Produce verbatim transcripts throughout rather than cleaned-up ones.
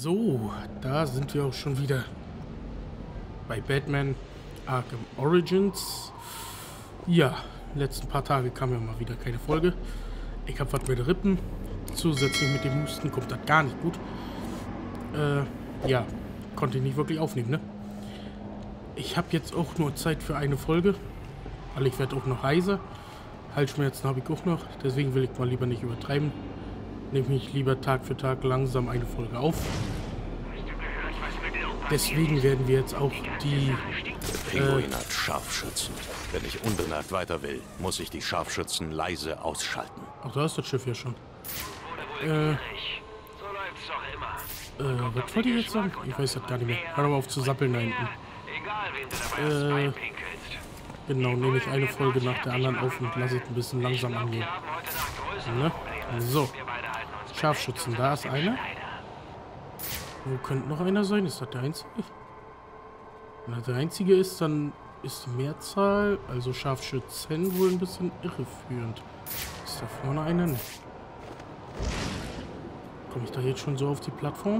So, da sind wir auch schon wieder bei Batman Arkham Origins. Ja, letzten paar Tage kam ja mal wieder keine Folge. Ich habe was mit den Rippen. Zusätzlich mit dem Husten kommt das gar nicht gut. Äh, ja, konnte ich nicht wirklich aufnehmen, ne? Ich habe jetzt auch nur Zeit für eine Folge, weil ich werde auch noch heiser. Halsschmerzen habe ich auch noch, deswegen will ich mal lieber nicht übertreiben. Nehme mich lieber Tag für Tag langsam eine Folge auf. Deswegen werden wir jetzt auch die... Der Pinguin äh, hat Scharfschützen. Wenn ich unbemerkt weiter will, muss ich die Scharfschützen leise ausschalten. Ach, da ist das Schiff ja schon. Äh, äh, was wollte ich jetzt sagen? Ich weiß das gar nicht mehr. Hör mal auf zu sappeln da hinten. Äh, genau, nehme ich eine Folge nach der anderen auf und lasse es ein bisschen langsam angehen. Ne? So. Scharfschützen, da ist einer. Wo könnte noch einer sein? Ist das der einzige? Wenn das der einzige ist, dann ist die Mehrzahl, also Scharfschützen, wohl ein bisschen irreführend. Ist da vorne einer? Nicht. Komme ich da jetzt schon so auf die Plattform?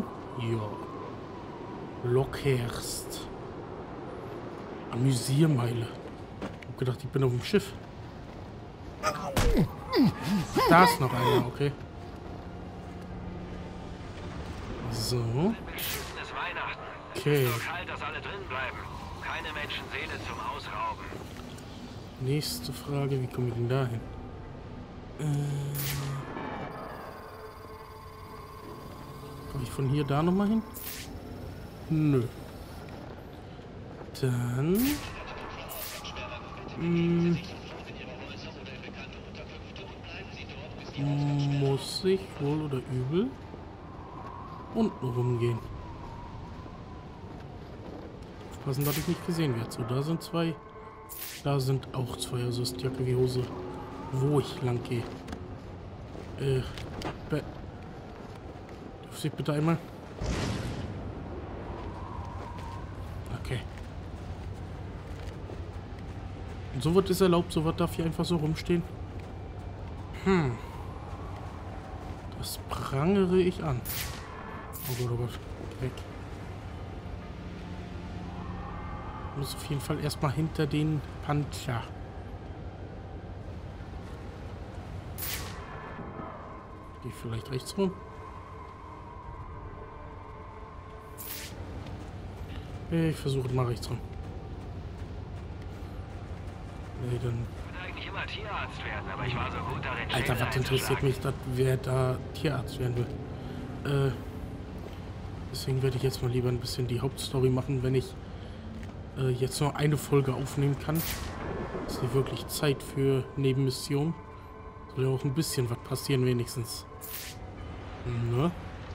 Ja. Lockhurst. Amüsiermeile. Ich hab gedacht, ich bin auf dem Schiff. Da ist noch einer, okay. So. Okay. Nächste Frage, wie komme ich denn da hin? Äh, komme ich von hier da nochmal hin? Nö. Dann... Mh, muss ich wohl oder übel unten rumgehen. Aufpassen, dass ich nicht gesehen werde. So, da sind zwei. Da sind auch zwei. Also ist Jacke wie Hose, wo ich lang gehe. Äh, dürfte ich bitte einmal? Okay. Und so wird es erlaubt, so wird darf hier einfach so rumstehen. Hm. Das prangere ich an. Oh Gott, oh Gott. Weg. Ich muss auf jeden Fall erstmal hinter den Panther. Gehe ich vielleicht rechts rum? Ich versuche mal rechts rum. Nee, dann... Tierarzt werden, aber ich war so gut darin, Alter, was interessiert mich, dass wer da Tierarzt werden will? Äh, deswegen werde ich jetzt mal lieber ein bisschen die Hauptstory machen, wenn ich äh, jetzt nur eine Folge aufnehmen kann. Ist nicht wirklich Zeit für Nebenmissionen. Soll ja auch ein bisschen was passieren wenigstens. Ne?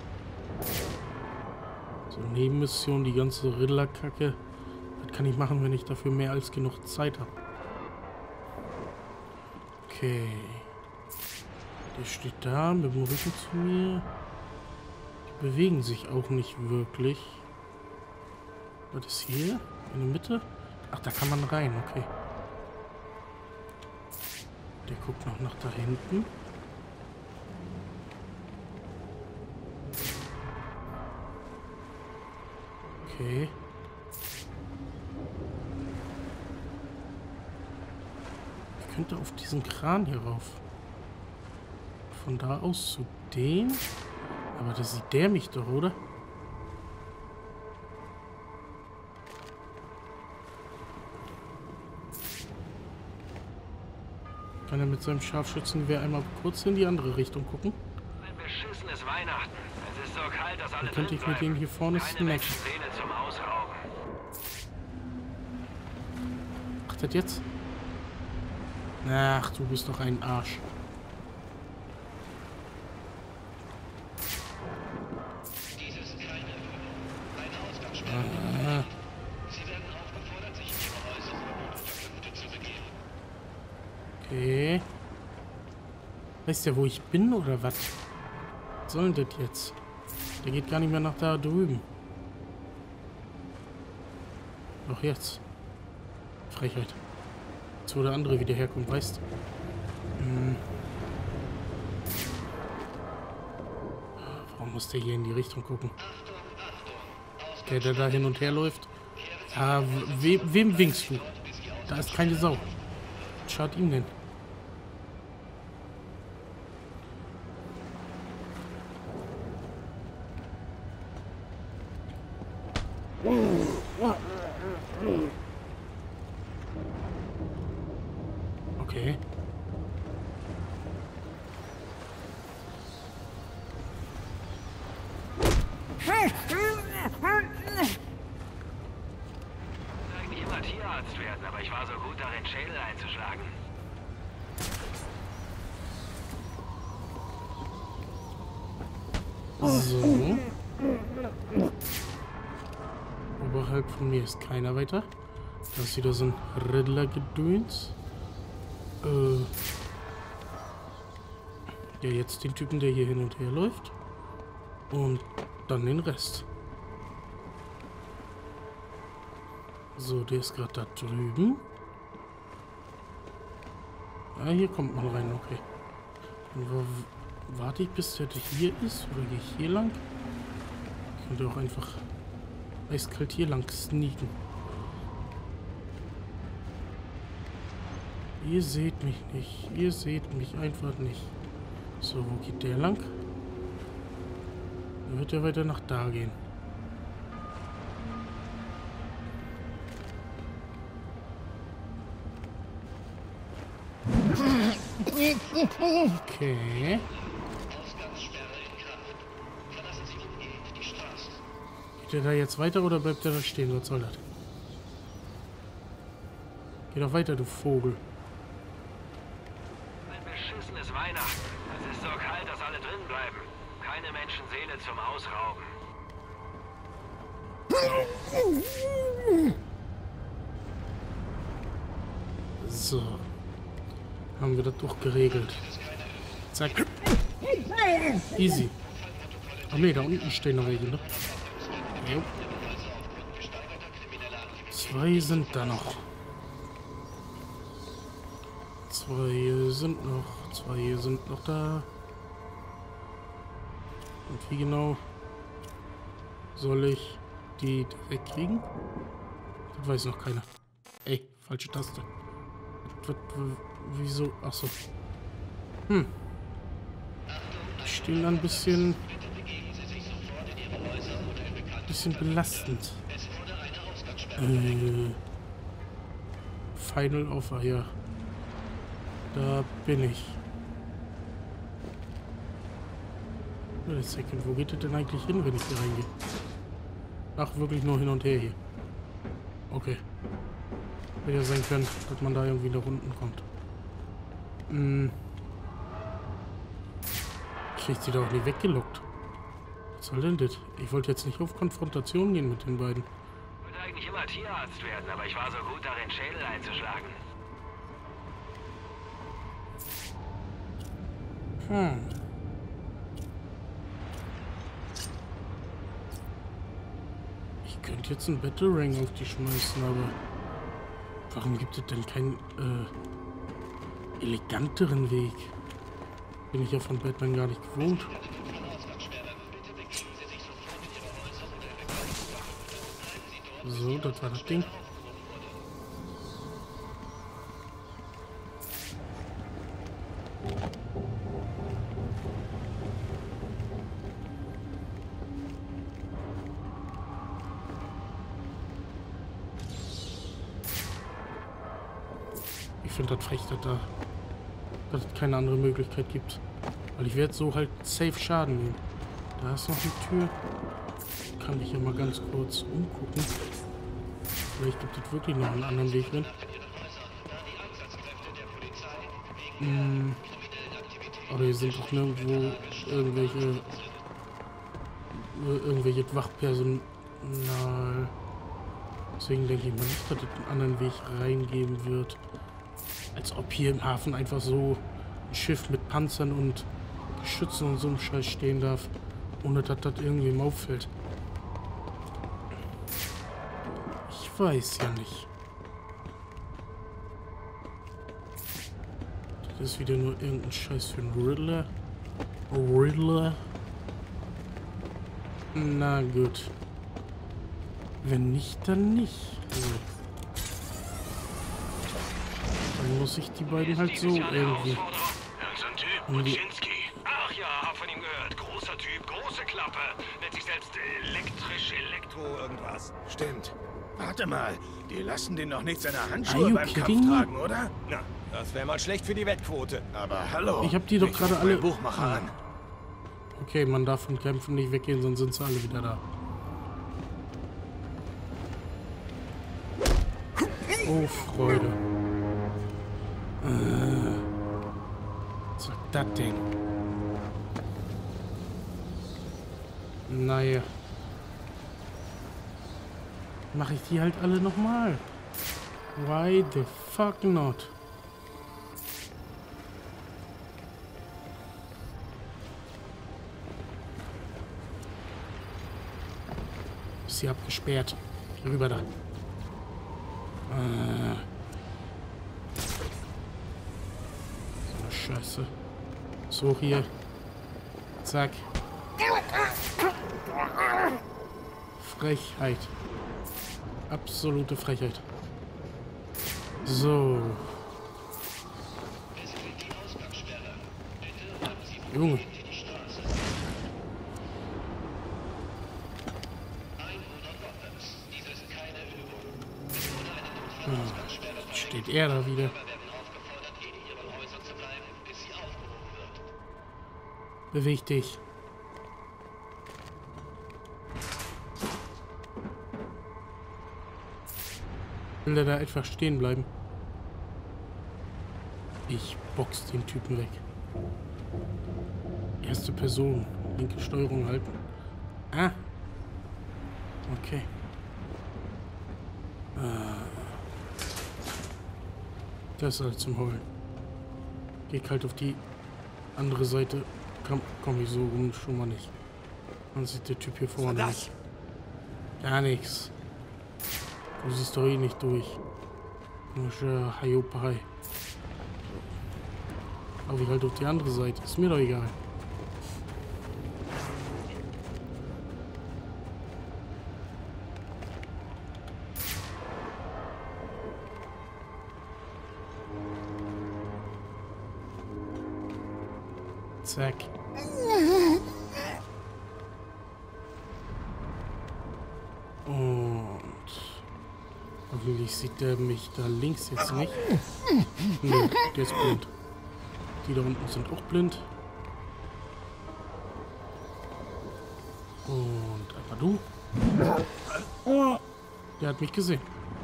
So, Nebenmission, die ganze Riddler-Kacke. Was kann ich machen, wenn ich dafür mehr als genug Zeit habe? Okay. Der steht da mit dem Rücken zu mir. Die bewegen sich auch nicht wirklich. Was ist hier? In der Mitte? Ach, da kann man rein, okay. Der guckt noch nach da hinten. Okay. Könnte auf diesen Kran hier rauf. Von da aus zu dem. Aber da sieht der mich doch, oder? Kann er mit seinem Scharfschützengewehr einmal kurz in die andere Richtung gucken? Ein beschissenes Weihnachten. Es ist so kalt, dass alle Dann könnte ich mit dem hier vorne snacken. Ach, das jetzt? Ach, du bist doch ein Arsch. Ah. Okay. Weißt du, wo ich bin oder was? Was soll denn das jetzt? Der geht gar nicht mehr nach da drüben. Doch jetzt. Frechheit. Wo der andere wieder herkommt, weißt du? Hm. Warum muss der hier in die Richtung gucken? Achtung, Der, der da hin und her läuft. Ja, we, wem winkst du? Da ist keine Sau. Was schaut ihm denn? Okay. Eigentlich immer Tierarzt werden, aber ich war so gut darin, Schädel einzuschlagen. So. Oberhalb von mir ist keiner weiter. Da ist wieder so ein Riddler-Gedöns. Äh. Ja, jetzt den Typen, der hier hin und her läuft. Und dann den Rest. So, der ist gerade da drüben. Ah, hier kommt man rein, okay. Und wo, warte ich, bis der hier ist? Oder gehe ich hier lang? Ich könnte auch einfach eiskalt hier lang sneaken. Ihr seht mich nicht. Ihr seht mich einfach nicht. So, wo geht der lang? Dann wird er weiter nach da gehen. Okay. Geht er da jetzt weiter oder bleibt er da stehen? Was soll das? Geh doch weiter, du Vogel. Ein beschissenes Weihnachten. Es ist so kalt, dass alle drin bleiben. Keine Menschenseele zum Ausrauben. So. Haben wir das doch geregelt. Zack. Easy. Ach ne, da unten stehen noch welche, ne? Jo. Zwei sind da noch. Zwei sind noch. Zwei sind noch da. Und wie genau soll ich die wegkriegen? Das weiß noch keiner. Ey, falsche Taste. Was, wieso? Achso. Hm. Die stehen ein bisschen. Bisschen belastend. Äh, Final Offer, ja. Da bin ich. Wait a second, wo geht das denn eigentlich hin, wenn ich hier reingehe? Ach, wirklich nur hin und her hier. Okay. Hätte ja sein können, dass man da irgendwie nach unten kommt. Hm. Kriegt sie da auch nicht weggelockt. Was soll denn das? Ich wollte jetzt nicht auf Konfrontation gehen mit den beiden. Ich wollte eigentlich immer Tierarzt werden, aber ich war so gut darin, Schädel einzuschlagen. Hm. Ich könnte jetzt einen Battle Ring auf die schmeißen, aber warum gibt es denn keinen äh, eleganteren Weg? Bin ich ja von Batman gar nicht gewohnt. So, das war das Ding. Ich finde das frech, dass da dass es keine andere Möglichkeit gibt. Weil ich werde so halt safe Schaden nehmen. Da ist noch eine Tür. Kann mich ja mal ganz kurz umgucken. Vielleicht gibt es wirklich noch einen anderen Weg drin. Hm. Aber hier sind doch nirgendwo irgendwelche irgendwelche Wachpersonal. Deswegen denke ich mal nicht, dass es einen anderen Weg reingeben wird. Als ob hier im Hafen einfach so ein Schiff mit Panzern und Geschützen und so einem Scheiß stehen darf, ohne dass das irgendwie auffällt. Ich weiß ja nicht. Das ist wieder nur irgendein Scheiß für einen Riddler. Riddler. Na gut. Wenn nicht, dann nicht. Also, dann muss ich die beiden halt so irgendwie... Irgendein Typ, Buczynski. Ach ja, hab von ihm gehört. Großer Typ, große Klappe. Nennt sich selbst elektrisch, Elektro, irgendwas. Stimmt. Warte mal, die lassen den noch nicht seine Handschuhe beim Kampf kidding? tragen, oder? Na, das wäre mal schlecht für die Wettquote. Aber hallo. Ich hab die doch ich gerade ruf alle- meinen Buchmacher an. Okay, man darf von Kämpfen nicht weggehen, sonst sind sie alle wieder da. Oh, Freude. Äh, was soll das denn? Naja. Mache ich die halt alle nochmal? Why the fuck not? Ist sie abgesperrt? Hier rüber da. Äh. So eine Scheiße. So, hier. Zack. Frechheit. Absolute Frechheit. So. Junge. Hm. Steht er da wieder? Beweg dich. Will der da einfach stehen bleiben? Ich box den Typen weg. Erste Person. Linke Steuerung halten. Ah. Okay. Ah. Das ist halt zum Heulen. Geh halt auf die andere Seite. Komm, komm ich so rum schon mal nicht. Man sieht der Typ hier vorne nicht. Gar nichts. Du siehst doch eh nicht durch. Komische Hayopai. Aber ich halt auf die andere Seite. Ist mir doch egal. Zack. Und hoffentlich sieht der mich da links jetzt nicht. Nee, der ist blind. Die da unten sind auch blind. Und aber du. Der hat mich gesehen.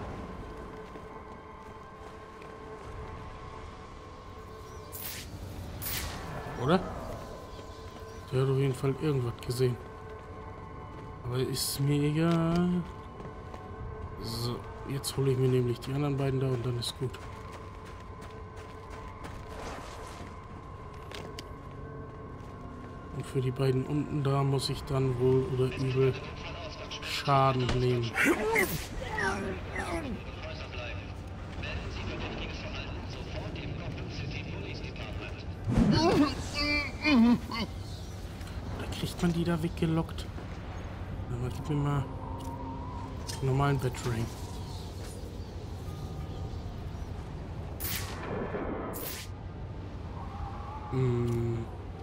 Oder? Der hat auf jeden Fall irgendwas gesehen. Aber ist mir egal. So, jetzt hole ich mir nämlich die anderen beiden da und dann ist gut. Und für die beiden unten da muss ich dann wohl oder übel Schaden nehmen. Oder kriegt man die da weggelockt? Aber gib mir mal einen normalen Battering. Hm.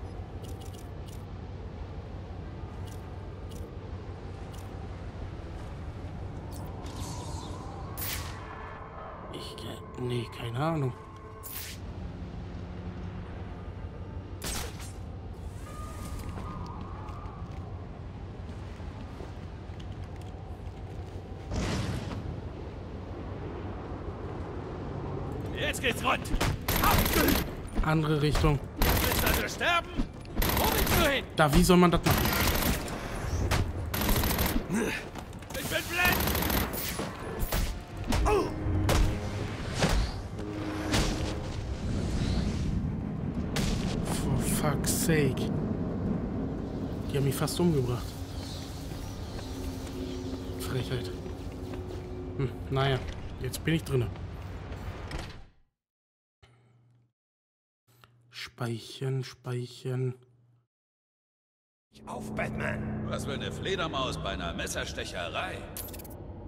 Ich, nee, keine Ahnung. Jetzt geht's rund. Andere Richtung. Willst also sterben? Wo willst du hin? Da, wie soll man das machen? Ich bin blind. Oh. For fuck's sake. Die haben mich fast umgebracht. Frechheit. Hm, naja, jetzt bin ich drinne. Speichern, speichern. Auf, Batman. Was will eine Fledermaus bei einer Messerstecherei?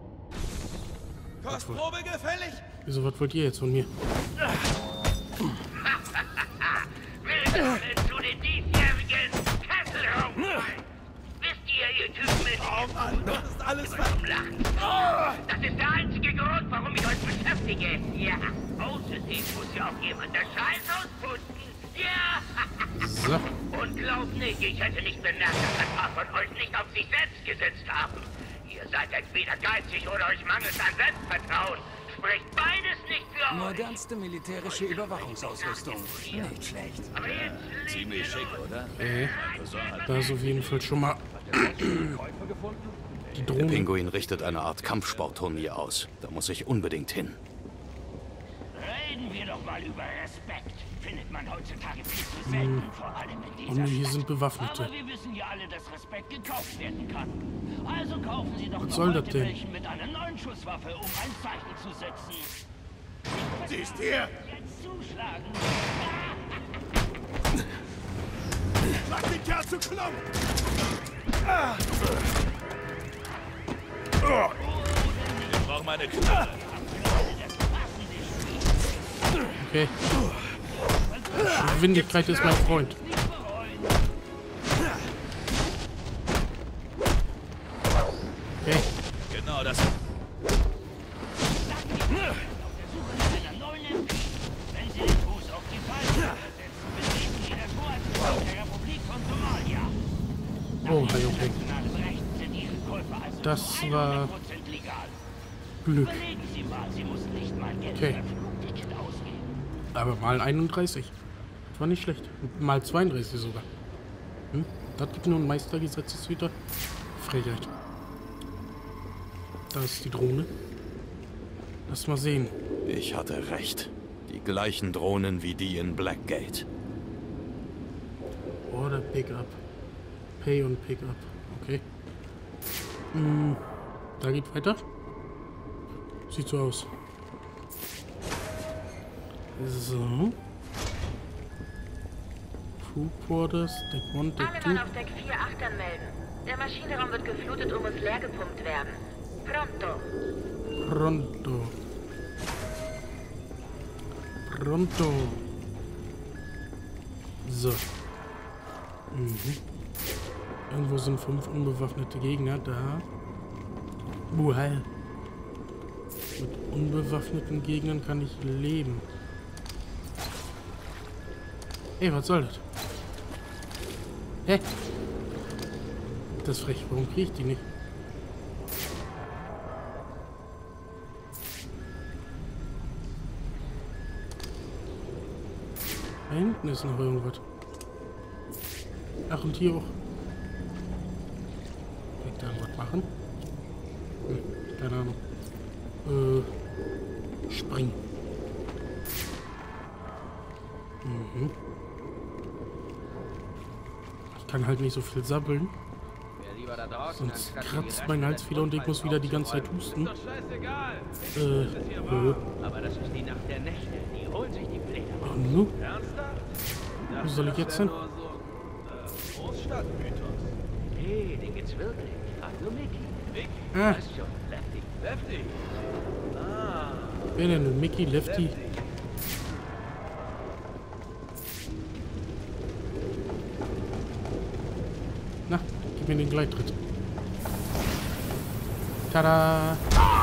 Kostprobe gefällig? Wieso, was wollt ihr jetzt von mir? Willkommen zu den diesjährigen Kesselraum. Wisst ihr, ihr Typen mit Oh Mann, das ist alles ver... dem Lachen? Das ist der einzige Grund, warum ich euch beschäftige. Ja, außerdem muss ja auch jemand das Scheiß ausputzen. Ja. So. Und glaubt nicht, ich hätte nicht bemerkt, dass ein paar von euch nicht auf sich selbst gesetzt haben. Ihr seid entweder geizig oder euch mangelt an Selbstvertrauen. Spricht beides nicht für euch. Modernste militärische Überwachungsausrüstung. Nicht schlecht. Aber jetzt Ziemlich schick, oder? Äh, da ist auf jeden Fall schon mal die Der Drohne. Pinguin richtet eine Art Kampfsportturnier aus. Da muss ich unbedingt hin. reden wir doch mal über Respekt. Findet man heutzutage viel zu selten, vor allem in dieser Und hier Stadt. sind Bewaffnete. Aber wir wissen ja alle, dass Respekt gekauft werden kann. Also kaufen Sie doch Was noch soll das heute denn? welchen mit einer neuen Schusswaffe, um ein Zeichen zu setzen. Siehst ihr? Jetzt zuschlagen. Mach den Kerl zu Klump! Wir brauchen eine Knarre. Okay. Geschwindigkeit ist mein Freund. Okay. Genau das. Wenn Sie den Fuß auf die Palme setzen, betreten Sie das Hoheitsgebiet der Republik von Somalia. Oh, okay. Nationalem Recht sind Ihre Käufe also Das zu war hundert Prozent legal. Glück. Überlegen Sie mal, Sie mussten nicht mal Geld Okay. für ein Flugticket ausgeben. Aber mal einunddreißig. Das war nicht schlecht. Mal zweiunddreißig sogar. Hm? Das gibt nur ein Meistergesetzeshüter. Frechheit. Da ist die Drohne. Lass mal sehen. Ich hatte recht. Die gleichen Drohnen wie die in Blackgate. Order Pickup. Pay und Pickup. Okay. Hm, da geht weiter. Sieht so aus. So. Crew Quarters, Deck eins, Deck Alle zwei. Mann auf Deck vier achtern melden. Der Maschinenraum wird geflutet und muss leer gepumpt werden. Pronto. Pronto. Pronto. So. Mhm. Irgendwo sind fünf unbewaffnete Gegner da. Buhal. Mit unbewaffneten Gegnern kann ich leben. Ey, was soll das? Hä? Das ist frech. Warum kriege ich die nicht? Da hinten ist noch irgendwas. Ach, und hier auch. Kann ich da irgendwas machen? Hm, keine Ahnung. Äh, springen. Mhm. Ich kann halt nicht so viel sabbeln. Sonst kratzt mein Hals wieder und ich muss wieder die ganze Zeit husten. Äh, äh. Aber das ist die Nacht der Nächte. Die holen sich die Fledermaus. Und nu? Wo soll ich jetzt hin? Hey, den gibt's wirklich. Hallo Mickey. Ah, Weißt schon, Lefty. Lefty. wer denn nun? Mickey, Lefty? Na, gib mir den Gleittritt. Tada!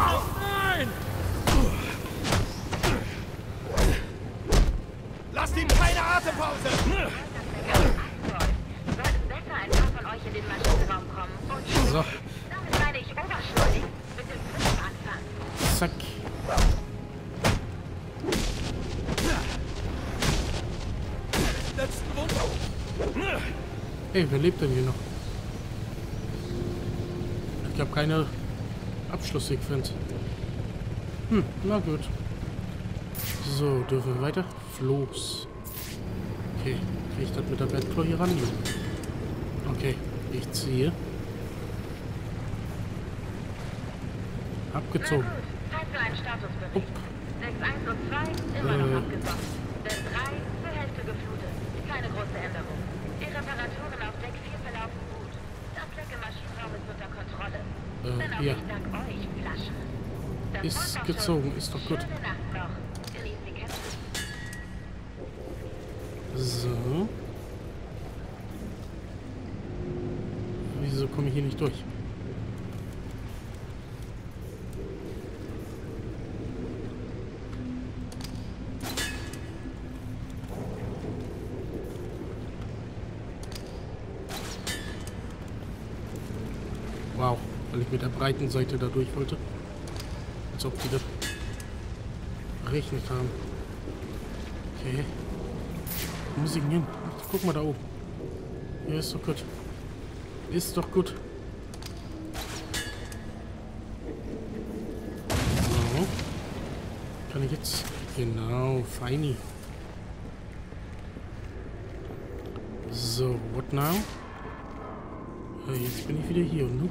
Lasst ihm keine Atempause! Sollten besser ein paar von euch in den Maschinenraum kommen. Und So, damit meine ich oberschuldig. Mit dem Fünf anfangen. zack. Letzten Wunder. Ey, wer lebt denn hier noch? Ich habe keine Abschlusssequenz. Hm, na gut. So, dürfen wir weiter? Floß. Okay, kriege ich das mit der Batclaw hier ran? Okay, ich ziehe. Abgezogen. Zeit für einen Statusbericht. Upp. Decks eins und zwei immer Äh. noch abgesoffen. Deck drei zur Hälfte geflutet. Keine große Änderung. Die Reparaturen auf Deck vier verlaufen gut. Das Leck im Maschinenraum ist unter Kontrolle. Äh, Denn auch ja. nicht dank euch, Flaschen. Da ist gezogen. Ist doch gut. So. Wieso komme ich hier nicht durch? Wow, weil ich mit der breiten Seite da durch wollte. Als ob die das berechnet haben. Okay. Wo muss ich denn hin? Ach, guck mal da oben. Ja, ist doch gut. Ist doch gut. So. Kann ich jetzt... Genau, feini. So, what now? Ja, jetzt bin ich wieder hier, ne?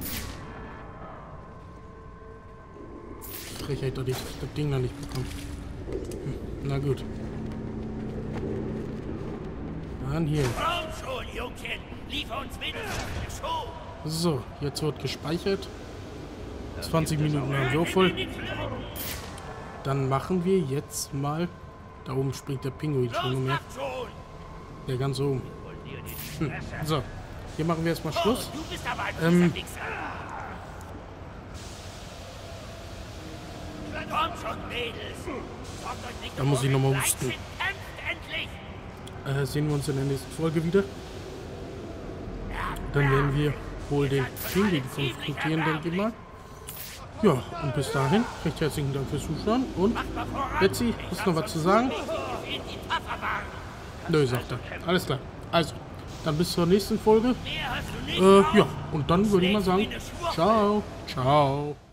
Frechheit, dass ich das Ding da nicht bekomme. Hm, na gut. Dann hier. So, jetzt wird gespeichert. zwanzig Minuten haben wir auch voll. Dann machen wir jetzt mal... Da oben springt der Pinguin schon nur mehr. Der ganz oben. Hm. So, hier machen wir erstmal Schluss. Ähm, da muss ich nochmal husten. Äh, sehen wir uns in der nächsten Folge wieder. Dann werden wir wohl den Pinguin konfrontieren, denke ich mal. Ja, und bis dahin, recht herzlichen Dank fürs Zuschauen. Und, Betsy, hast du noch was zu sagen? Nö, sagt er. Alles klar. Also, dann bis zur nächsten Folge. Äh, ja, und dann würde ich mal sagen, ciao, ciao.